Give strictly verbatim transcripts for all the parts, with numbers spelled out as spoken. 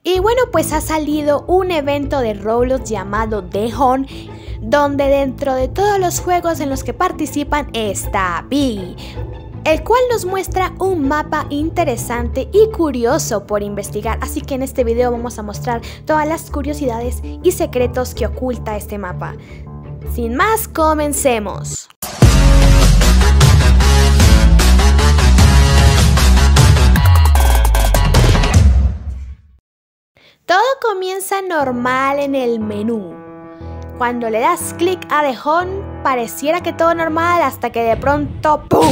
Y bueno, pues ha salido un evento de Roblox llamado The Hunt, donde dentro de todos los juegos en los que participan está Biggy, el cual nos muestra un mapa interesante y curioso por investigar. Así que en este video vamos a mostrar todas las curiosidades y secretos que oculta este mapa. Sin más, comencemos. Todo comienza normal en el menú. Cuando le das clic a The Hunt, pareciera que todo normal hasta que de pronto ¡pum!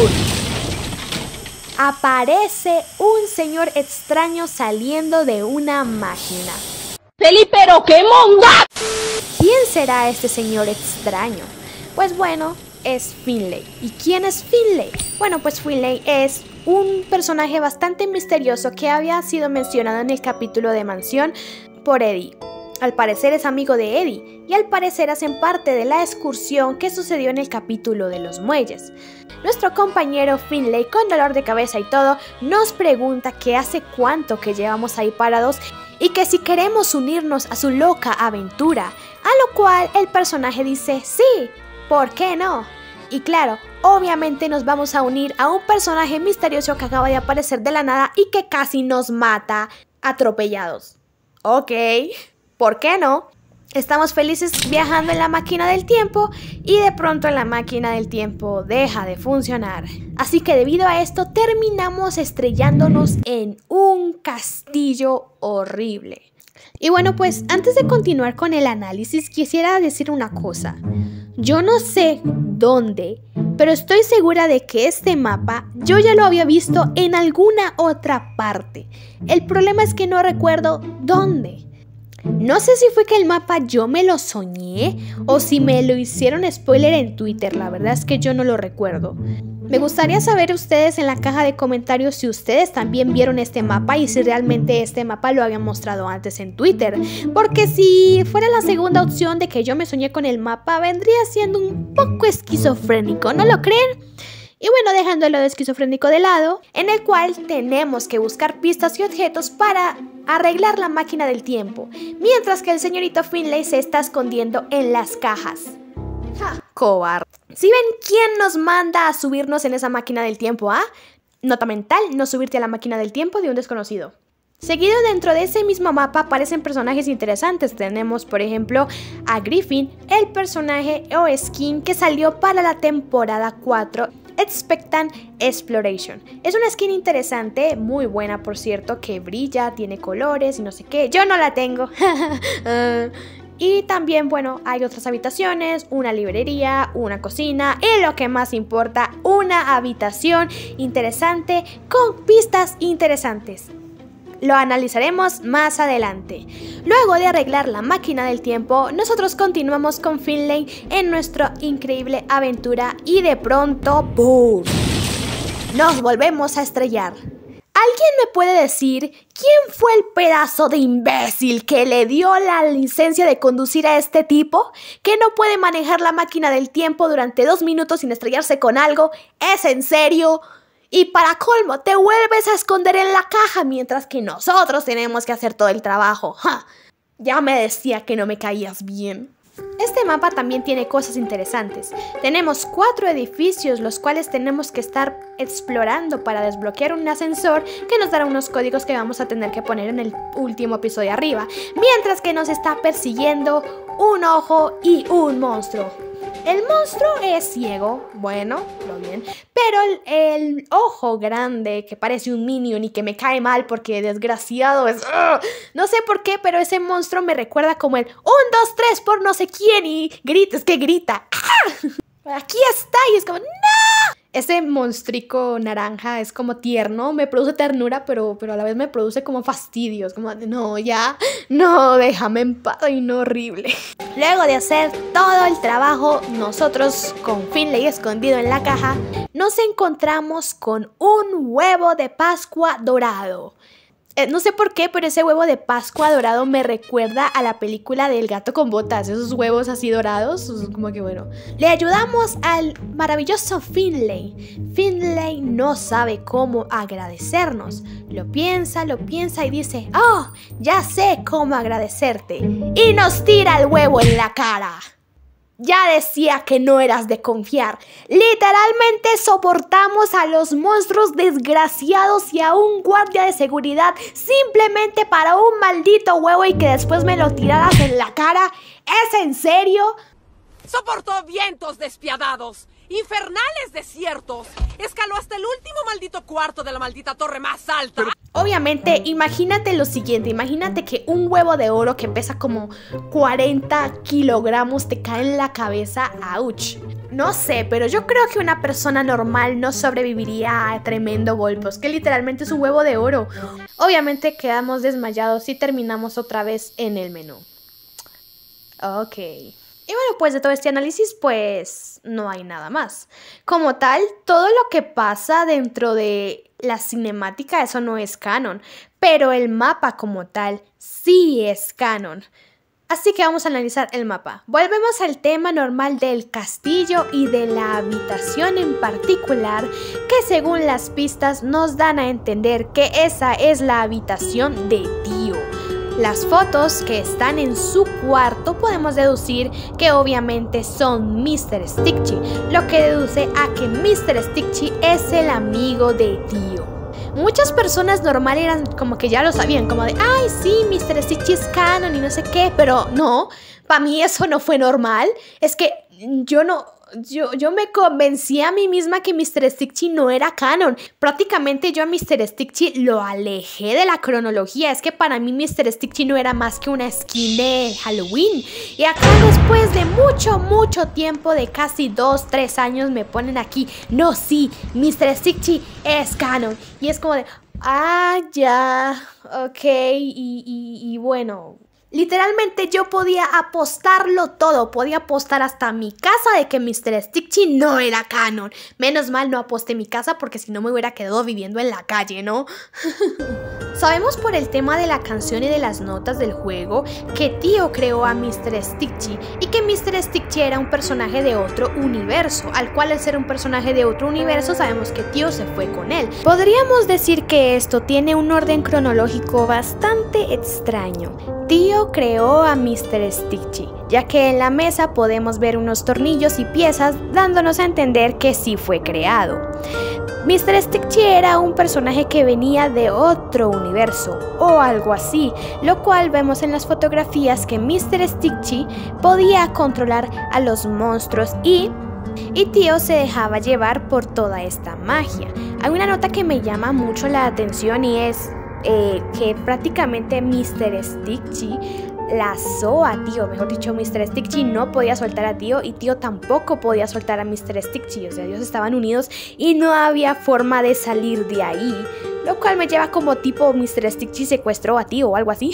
Aparece un señor extraño saliendo de una máquina. Felipe, pero qué monda. ¿Quién será este señor extraño? Pues bueno, es Finlay. ¿Y quién es Finlay? Bueno, pues Finlay es un personaje bastante misterioso que había sido mencionado en el capítulo de Mansión por Eddie. Al parecer es amigo de Eddie y al parecer hacen parte de la excursión que sucedió en el capítulo de los muelles. Nuestro compañero Finlay, con dolor de cabeza y todo, nos pregunta que hace cuánto que llevamos ahí parados y que si queremos unirnos a su loca aventura, a lo cual el personaje dice sí, ¿por qué no? Y claro, obviamente nos vamos a unir a un personaje misterioso que acaba de aparecer de la nada y que casi nos mata atropellados. Ok, ¿por qué no? Estamos felices viajando en la máquina del tiempo y de pronto la máquina del tiempo deja de funcionar. Así que debido a esto terminamos estrellándonos en un castillo horrible. Y bueno, pues antes de continuar con el análisis quisiera decir una cosa. Yo no sé dónde, pero estoy segura de que este mapa yo ya lo había visto en alguna otra parte. El problema es que no recuerdo dónde. No sé si fue que el mapa yo me lo soñé o si me lo hicieron spoiler en Twitter, la verdad es que yo no lo recuerdo. Me gustaría saber ustedes en la caja de comentarios si ustedes también vieron este mapa y si realmente este mapa lo habían mostrado antes en Twitter. Porque si fuera la segunda opción de que yo me soñé con el mapa, vendría siendo un poco esquizofrénico, ¿no lo creen? Y bueno, dejando lo de esquizofrénico de lado, en el cual tenemos que buscar pistas y objetos para arreglar la máquina del tiempo, mientras que el señorito Finlay se está escondiendo en las cajas. ¡Ja! Cobarde. ¿Sí ven quién nos manda a subirnos en esa máquina del tiempo, ah? Nota mental, no subirte a la máquina del tiempo de un desconocido. Seguido dentro de ese mismo mapa aparecen personajes interesantes. Tenemos por ejemplo a Griffin, el personaje o skin que salió para la temporada cuatro, Expectant Exploration. Es una skin interesante, muy buena por cierto, que brilla, tiene colores y no sé qué. Yo no la tengo. uh, y también, bueno, hay otras habitaciones, una librería, una cocina y lo que más importa, una habitación interesante con pistas interesantes. Lo analizaremos más adelante. Luego de arreglar la máquina del tiempo, nosotros continuamos con Finlay en nuestra increíble aventura y de pronto ¡boom! Nos volvemos a estrellar. ¿Alguien me puede decir quién fue el pedazo de imbécil que le dio la licencia de conducir a este tipo? ¿Que no puede manejar la máquina del tiempo durante dos minutos sin estrellarse con algo? ¿Es en serio? Y para colmo, te vuelves a esconder en la caja mientras que nosotros tenemos que hacer todo el trabajo. ¡Ja! Ya me decía que no me caías bien. Este mapa también tiene cosas interesantes. Tenemos cuatro edificios los cuales tenemos que estar explorando para desbloquear un ascensor que nos dará unos códigos que vamos a tener que poner en el último episodio arriba. Mientras que nos está persiguiendo un ojo y un monstruo. El monstruo es ciego, bueno, lo bien, pero el, el ojo grande que parece un minion y que me cae mal porque desgraciado es... ¡Ugh! No sé por qué, pero ese monstruo me recuerda como el un, dos, tres por no sé quién y grita, es que grita. ¡Ah! Aquí está y es como ¡no! Ese monstrico naranja es como tierno, me produce ternura, pero, pero a la vez me produce como fastidio. Es como, no, ya, no, déjame en paz, y no, horrible. Luego de hacer todo el trabajo, nosotros con Finlay escondido en la caja, nos encontramos con un huevo de Pascua dorado. Eh, no sé por qué, pero ese huevo de Pascua dorado me recuerda a la película del gato con botas. Esos huevos así dorados, como que bueno. Le ayudamos al maravilloso Finley. Finley no sabe cómo agradecernos. Lo piensa, lo piensa y dice, oh, ya sé cómo agradecerte. Y nos tira el huevo en la cara. Ya decía que no eras de confiar. Literalmente soportamos a los monstruos desgraciados y a un guardia de seguridad simplemente para un maldito huevo y que después me lo tiraras en la cara. ¿Es en serio? Soportó vientos despiadados, infernales desiertos, escaló hasta el último maldito cuarto de la maldita torre más alta. Obviamente, imagínate lo siguiente, imagínate que un huevo de oro que pesa como cuarenta kilogramos te cae en la cabeza, ¡auch! No sé, pero yo creo que una persona normal no sobreviviría a tremendo golpe, es que literalmente es un huevo de oro. Obviamente quedamos desmayados y terminamos otra vez en el menú. Ok. Y bueno, pues de todo este análisis, pues no hay nada más. Como tal, todo lo que pasa dentro de la cinemática, eso no es canon. Pero el mapa como tal, sí es canon. Así que vamos a analizar el mapa. Volvemos al tema normal del castillo y de la habitación en particular, que según las pistas nos dan a entender que esa es la habitación de Tío. Las fotos que están en su cuarto podemos deducir que obviamente son mister Stitchy, lo que deduce a que mister Stitchy es el amigo de Tío. Muchas personas normales eran como que ya lo sabían, como de, ay sí, mister Stitchy es canon y no sé qué, pero no, para mí eso no fue normal, es que yo no... Yo, yo me convencí a mí misma que mister Stitchy no era canon. Prácticamente yo a mister Stitchy lo alejé de la cronología. Es que para mí mister Stitchy no era más que una skin de Halloween. Y acá después de mucho, mucho tiempo, de casi dos, tres años, me ponen aquí, no, sí, mister Stitchy es canon. Y es como de, ah, ya, ok, y, y, y bueno... Literalmente yo podía apostarlo todo, podía apostar hasta mi casa de que mister Stitchy no era canon. Menos mal no aposté mi casa porque si no me hubiera quedado viviendo en la calle, ¿no? Sabemos por el tema de la canción y de las notas del juego que Tío creó a mister Stitchy y que mister Stitchy era un personaje de otro universo, al cual al ser un personaje de otro universo sabemos que Tío se fue con él. Podríamos decir que esto tiene un orden cronológico bastante extraño. Tío creó a mister Stitchy, ya que en la mesa podemos ver unos tornillos y piezas dándonos a entender que sí fue creado. mister Stitchy era un personaje que venía de otro universo o algo así, lo cual vemos en las fotografías que mister Stitchy podía controlar a los monstruos y... Y Tío se dejaba llevar por toda esta magia. Hay una nota que me llama mucho la atención y es... Eh, que prácticamente mister Stitchy lazó a Tío, mejor dicho, mister Stitchy no podía soltar a Tío y Tío tampoco podía soltar a mister Stitchy, o sea, ellos estaban unidos y no había forma de salir de ahí, lo cual me lleva como tipo mister Stitchy secuestró a Tío o algo así.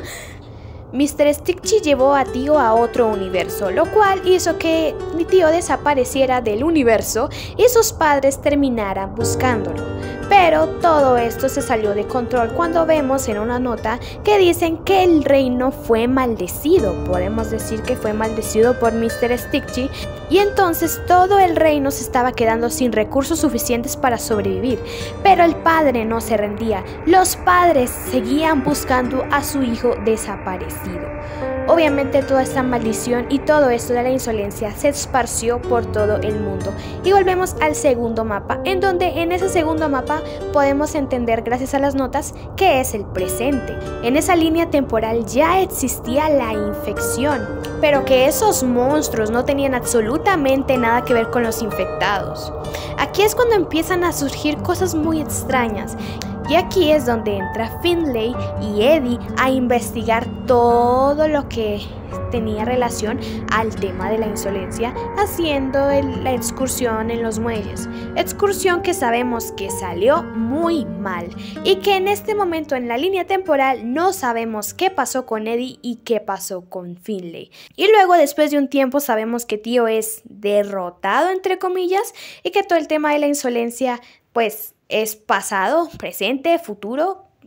mister Stitchy llevó a Tío a otro universo, lo cual hizo que mi Tío desapareciera del universo y sus padres terminaran buscándolo. Pero todo esto se salió de control cuando vemos en una nota que dicen que el reino fue maldecido. Podemos decir que fue maldecido por mister Stitchy y entonces todo el reino se estaba quedando sin recursos suficientes para sobrevivir. Pero el padre no se rendía. Los padres seguían buscando a su hijo desaparecido. Obviamente toda esta maldición y todo esto de la insolencia se esparció por todo el mundo. Y volvemos al segundo mapa, en donde en ese segundo mapa podemos entender gracias a las notas que es el presente. En esa línea temporal ya existía la infección, pero que esos monstruos no tenían absolutamente nada que ver con los infectados. Aquí es cuando empiezan a surgir cosas muy extrañas. Y aquí es donde entra Finley y Eddie a investigar todo lo que tenía relación al tema de la insolencia, haciendo el, la excursión en los muelles. Excursión que sabemos que salió muy mal y que en este momento en la línea temporal no sabemos qué pasó con Eddie y qué pasó con Finley. Y luego después de un tiempo sabemos que Tío es derrotado entre comillas y que todo el tema de la insolencia pues es pasado, presente, futuro,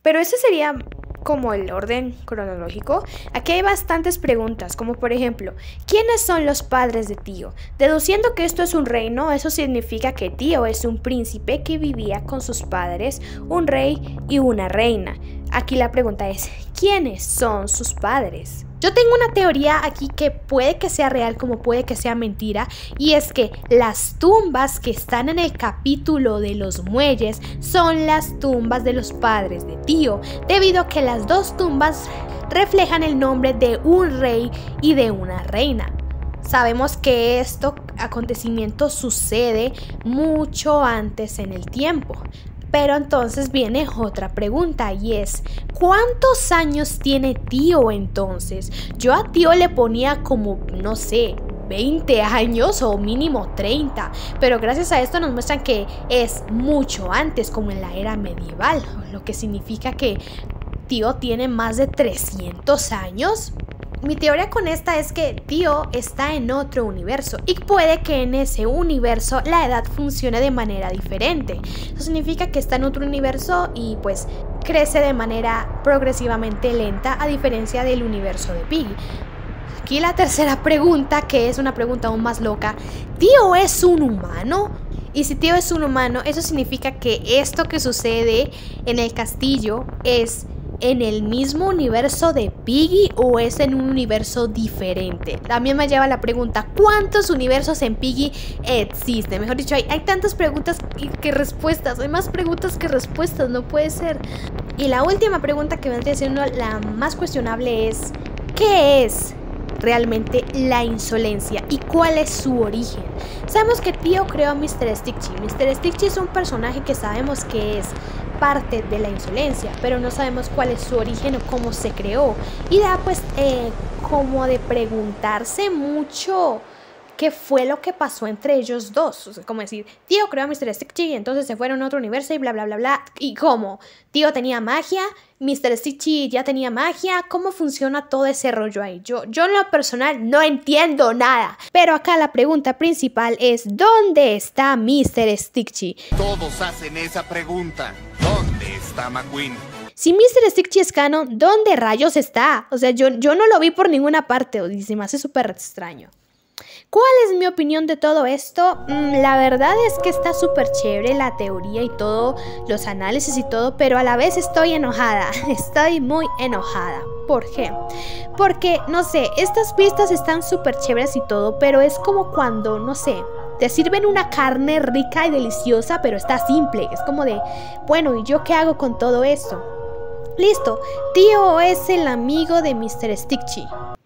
Pero ese sería como el orden cronológico. Aquí hay bastantes preguntas, como por ejemplo, ¿quiénes son los padres de Tío? Deduciendo que esto es un reino, eso significa que Tío es un príncipe que vivía con sus padres, un rey y una reina. Aquí la pregunta es, ¿quiénes son sus padres? Yo tengo una teoría aquí que puede que sea real como puede que sea mentira, y es que las tumbas que están en el capítulo de los muelles son las tumbas de los padres de Tío, debido a que las dos tumbas reflejan el nombre de un rey y de una reina. Sabemos que este acontecimiento sucede mucho antes en el tiempo. Pero entonces viene otra pregunta y es, ¿cuántos años tiene Tío entonces? Yo a Tío le ponía como, no sé, veinte años o mínimo treinta, pero gracias a esto nos muestran que es mucho antes, como en la era medieval, lo que significa que Tío tiene más de trescientos años. Mi teoría con esta es que Tío está en otro universo y puede que en ese universo la edad funcione de manera diferente. Eso significa que está en otro universo y pues crece de manera progresivamente lenta a diferencia del universo de Piggy. Aquí la tercera pregunta, que es una pregunta aún más loca, ¿Tío es un humano? Y si Tío es un humano, eso significa que esto que sucede en el castillo es en el mismo universo de Piggy o es en un universo diferente. También me lleva la pregunta, ¿cuántos universos en Piggy existen? Mejor dicho, hay, hay tantas preguntas que respuestas, hay más preguntas que respuestas, no puede ser. Y la última pregunta que vendría siendo la más cuestionable es, ¿qué es realmente la insolencia y cuál es su origen? Sabemos que Tío creó a mister Stitchy. mister Stitchy es un personaje que sabemos que es parte de la insolencia, pero no sabemos cuál es su origen o cómo se creó. Y da pues eh, como de preguntarse mucho qué fue lo que pasó entre ellos dos. O sea, como decir, Tío creó a mister Stitchy y entonces se fueron a otro universo y bla bla bla bla. ¿Y cómo? Tío tenía magia, mister Stitchy ya tenía magia. ¿Cómo funciona todo ese rollo ahí? Yo, yo en lo personal no entiendo nada. Pero acá la pregunta principal es, ¿dónde está mister Stitchy? Todos hacen esa pregunta. ¿Dónde está McQueen? Si mister Stitchy es canon, ¿dónde rayos está? O sea, yo, yo no lo vi por ninguna parte. Y se me hace súper extraño. ¿Cuál es mi opinión de todo esto? Mm, la verdad es que está súper chévere la teoría y todo, los análisis y todo, pero a la vez estoy enojada, estoy muy enojada. ¿Por qué? Porque, no sé, estas pistas están súper chéveres y todo, pero es como cuando, no sé, te sirven una carne rica y deliciosa, pero está simple. Es como de, bueno, ¿y yo qué hago con todo esto? Listo, Tío es el amigo de mister Stitchy.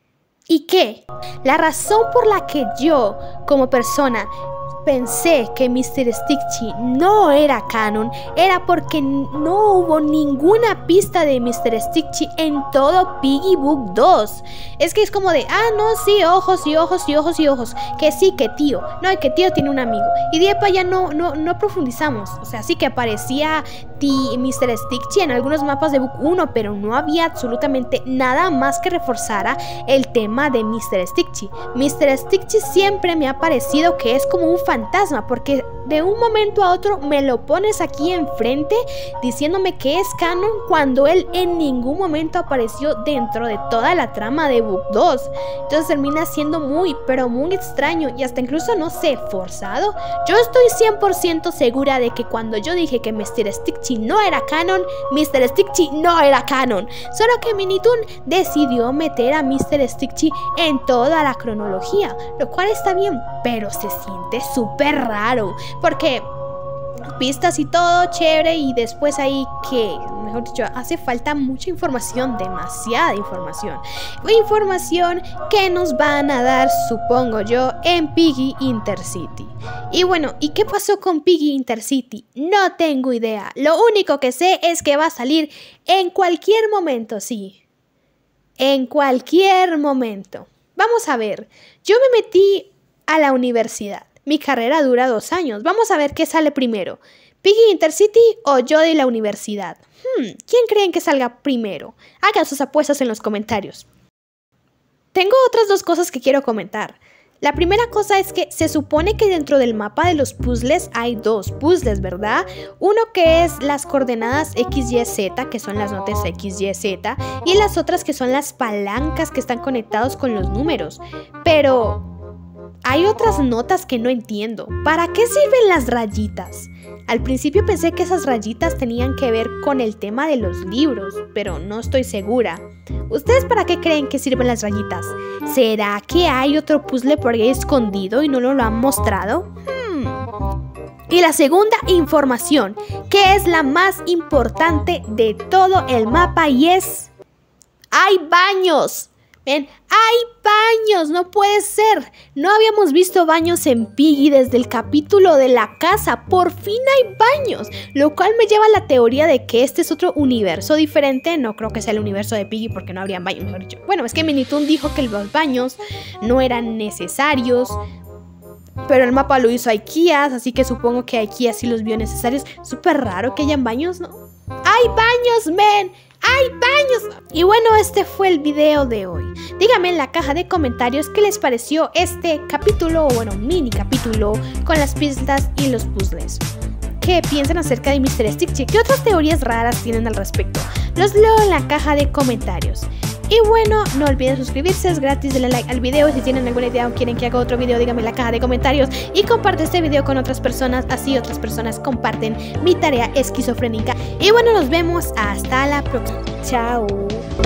¿Y qué? La razón por la que yo, como persona, pensé que mister Stitchy no era canon era porque no hubo ninguna pista de mister Stitchy en todo Piggy Book dos. Es que es como de, ah, no, sí, ojos y ojos y ojos y ojos. Que sí, que Tío. No, que Tío tiene un amigo. Y de ahí para allá no, no, no profundizamos. O sea, sí que aparecía mister Stitchy en algunos mapas de Book uno, pero no había absolutamente nada más que reforzara el tema de mister Stitchy. mister Stitchy siempre me ha parecido que es como un fantasma, porque de un momento a otro me lo pones aquí enfrente diciéndome que es canon cuando él en ningún momento apareció dentro de toda la trama de Book dos. Entonces termina siendo muy, pero muy extraño y hasta incluso, no sé, forzado. Yo estoy cien por ciento segura de que cuando yo dije que mister Stitchy no era canon, mister Stitchy no era canon. Solo que Mini Toon decidió meter a mister Stitchy en toda la cronología, lo cual está bien, pero se siente súper raro, porque pistas y todo chévere y después ahí que, mejor dicho, hace falta mucha información, demasiada información. Información que nos van a dar, supongo yo, en Piggy Intercity. Y bueno, ¿y qué pasó con Piggy Intercity? No tengo idea. Lo único que sé es que va a salir en cualquier momento, sí. En cualquier momento. Vamos a ver, yo me metí a la universidad. Mi carrera dura dos años. Vamos a ver qué sale primero. ¿Piggy Intercity o yo de la universidad? Hmm, ¿quién creen que salga primero? Hagan sus apuestas en los comentarios. Tengo otras dos cosas que quiero comentar. La primera cosa es que se supone que dentro del mapa de los puzzles hay dos puzzles, ¿verdad? Uno que es las coordenadas X Y Z, que son las notas X Y Z, y las otras que son las palancas que están conectados con los números. Pero hay otras notas que no entiendo. ¿Para qué sirven las rayitas? Al principio pensé que esas rayitas tenían que ver con el tema de los libros, pero no estoy segura. ¿Ustedes para qué creen que sirven las rayitas? ¿Será que hay otro puzzle por ahí escondido y no nos lo han mostrado? Hmm. Y la segunda información, que es la más importante de todo el mapa, y es... ¡hay baños! Ven, ¡hay baños! ¡No puede ser! No habíamos visto baños en Piggy desde el capítulo de la casa. ¡Por fin hay baños! Lo cual me lleva a la teoría de que este es otro universo diferente. No creo que sea el universo de Piggy porque no habrían baños, mejor dicho. Bueno, es que Minitoon dijo que los baños no eran necesarios, pero el mapa lo hizo IKEA, así que supongo que IKEA sí los vio necesarios. Súper raro que hayan baños, ¿no? ¡Hay baños, men! ¡hay baños! Y bueno, este fue el video de hoy. Díganme en la caja de comentarios qué les pareció este capítulo, o bueno, mini capítulo con las pistas y los puzzles. ¿Qué piensan acerca de míster Stitch? ¿Qué otras teorías raras tienen al respecto? Los leo en la caja de comentarios. Y bueno, no olviden suscribirse, es gratis, denle like al video. Si tienen alguna idea o quieren que haga otro video, díganme en la caja de comentarios. Y comparte este video con otras personas, así otras personas comparten mi tarea esquizofrénica. Y bueno, nos vemos hasta la próxima. Chao.